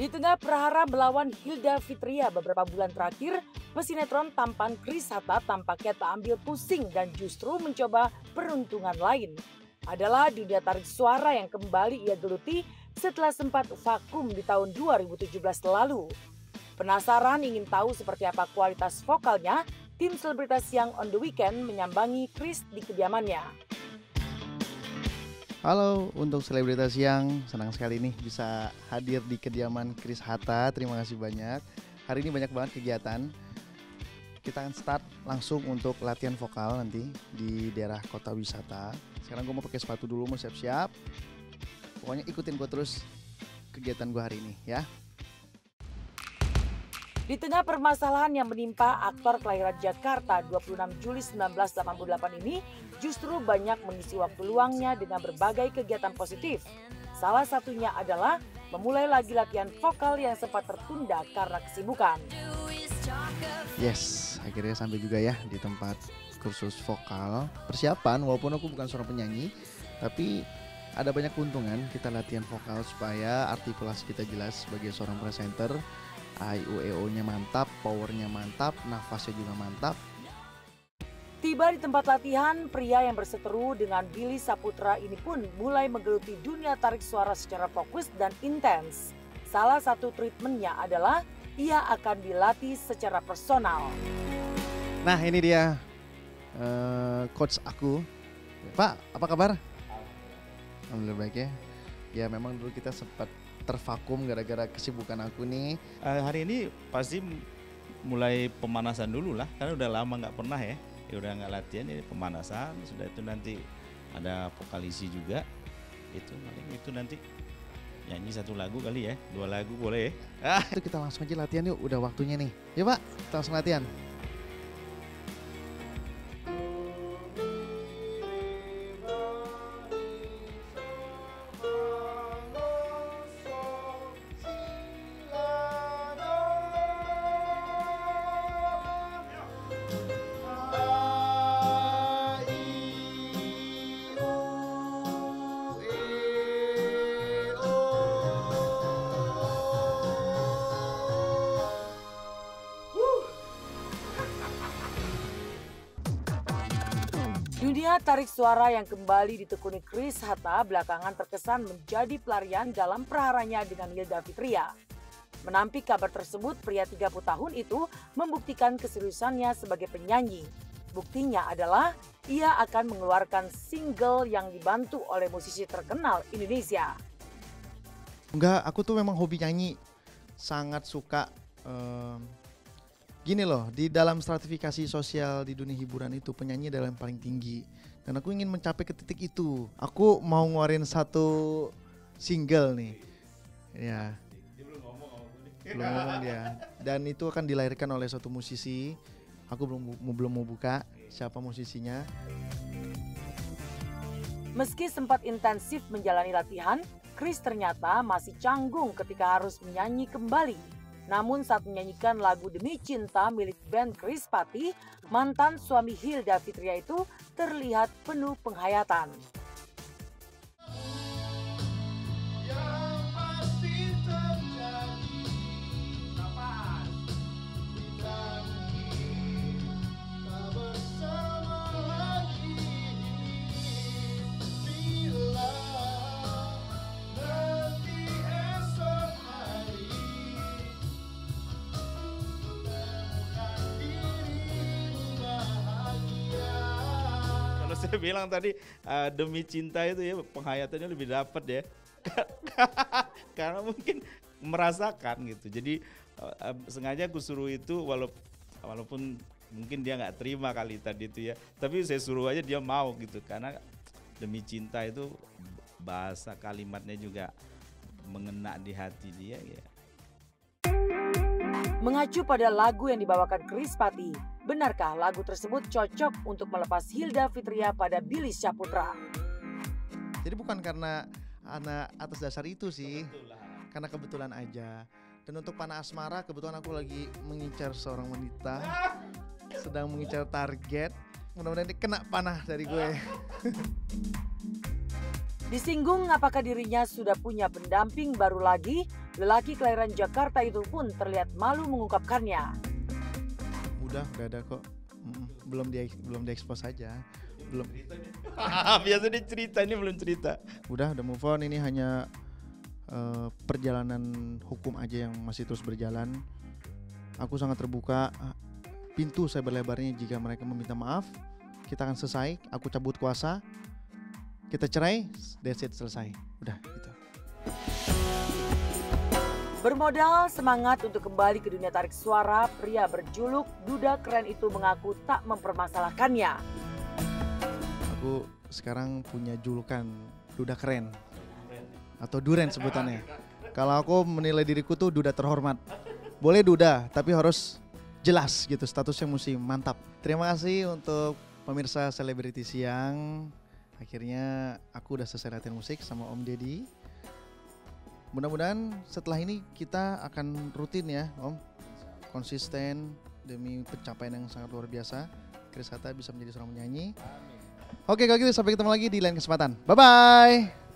tengah prahara melawan Hilda Fitria beberapa bulan terakhir, pesinetron tampan Chris Hatta tampaknya tak ambil pusing dan justru mencoba peruntungan lain. Adalah dunia tarik suara yang kembali ia geluti setelah sempat vakum di tahun 2017 lalu. Penasaran ingin tahu seperti apa kualitas vokalnya, tim selebritas yang on the weekend menyambangi Chris di kediamannya. Halo, untuk selebritas yang senang sekali nih bisa hadir di kediaman Chris Hatta. Terima kasih banyak. Hari ini banyak banget kegiatan. Kita akan start langsung untuk latihan vokal nanti di daerah kota wisata. Sekarang gue mau pakai sepatu dulu, mau siap-siap. Pokoknya ikutin gue terus kegiatan gue hari ini ya. Di tengah permasalahan yang menimpa aktor kelahiran Jakarta 26 Juli 1988 ini, justru banyak mengisi waktu luangnya dengan berbagai kegiatan positif. Salah satunya adalah memulai lagi latihan vokal yang sempat tertunda karena kesibukan. Yes, akhirnya sampai juga ya di tempat kursus vokal. Persiapan, walaupun aku bukan seorang penyanyi, tapi ada banyak keuntungan kita latihan vokal supaya artikulasi kita jelas sebagai seorang presenter. IUEO-nya mantap, powernya mantap, nafasnya juga mantap. Tiba di tempat latihan, pria yang berseteru dengan Billy Saputra ini pun mulai menggeluti dunia tarik suara secara fokus dan intens. Salah satu treatmentnya adalah ia akan dilatih secara personal. Nah ini dia coach aku. Pak, apa kabar? Alhamdulillah baik ya. Ya memang dulu kita sempat tervakum gara-gara kesibukan aku nih. Hari ini pasti mulai pemanasan dulu lah, karena udah lama nggak pernah ya udah nggak latihan, jadi pemanasan. Sudah itu nanti ada vokalisi juga, itu nanti nyanyi satu lagu kali ya, 2 lagu boleh ya. Itu kita langsung aja latihan yuk, udah waktunya nih. Yuk Pak, kita langsung latihan. Dunia tarik suara yang kembali ditekuni Chris Hatta belakangan terkesan menjadi pelarian dalam praharanya dengan Hilda Fitria. Menampik kabar tersebut, pria 30 tahun itu membuktikan keseriusannya sebagai penyanyi. Buktinya adalah ia akan mengeluarkan single yang dibantu oleh musisi terkenal Indonesia. Enggak, aku tuh memang hobi nyanyi. Sangat suka. Gini loh, di dalam stratifikasi sosial di dunia hiburan itu penyanyi adalah yang paling tinggi. Dan aku ingin mencapai ke titik itu. Aku mau ngeluarin satu single nih. Ya. Belum ngomong dia. Dan itu akan dilahirkan oleh suatu musisi. Aku belum mau buka siapa musisinya. Meski sempat intensif menjalani latihan, Chris ternyata masih canggung ketika harus menyanyi kembali. Namun saat menyanyikan lagu Demi Cinta milik band Chris Patti, mantan suami Hilda Fitria itu terlihat penuh penghayatan. Saya bilang tadi Demi Cinta itu ya penghayatannya lebih dapat ya. Karena mungkin merasakan gitu. Jadi sengaja aku suruh itu walaupun mungkin dia nggak terima kali tadi itu ya. Tapi saya suruh aja dia mau gitu, karena Demi Cinta itu bahasa kalimatnya juga mengena di hati dia ya. Mengacu pada lagu yang dibawakan Chris Patti, benarkah lagu tersebut cocok untuk melepas Hilda Fitria pada Billy Saputra? Jadi bukan karena anak atas dasar itu sih, karena kebetulan aja. Dan untuk panah asmara, kebetulan aku lagi mengincar seorang wanita, sedang mengincar target. Mudah-mudahan ini kena panah dari gue. Disinggung apakah dirinya sudah punya pendamping baru lagi, lelaki kelahiran Jakarta itu pun terlihat malu mengungkapkannya. Udah ada kok. Belum diekspos saja. Belum. Biasa dia cerita, ini belum cerita. Udah move on, ini hanya perjalanan hukum aja yang masih terus berjalan. Aku sangat terbuka, pintu saya berlebarnya jika mereka meminta maaf. Kita akan selesai, aku cabut kuasa, kita cerai, that's it, selesai. Udah gitu. Bermodal semangat untuk kembali ke dunia tarik suara, pria berjuluk Duda Keren itu mengaku tak mempermasalahkannya. Aku sekarang punya julukan Duda Keren atau Duren sebutannya. Kalau aku menilai diriku tuh Duda terhormat. Boleh Duda, tapi harus jelas gitu, statusnya mesti mantap. Terima kasih untuk pemirsa Selebriti Siang. Akhirnya aku udah selesai latihan musik sama Om Deddy. Mudah-mudahan setelah ini kita akan rutin ya Om, konsisten demi pencapaian yang sangat luar biasa. Chris Hatta bisa menjadi seorang penyanyi. Oke, kalau gitu sampai ketemu lagi di lain kesempatan. Bye-bye.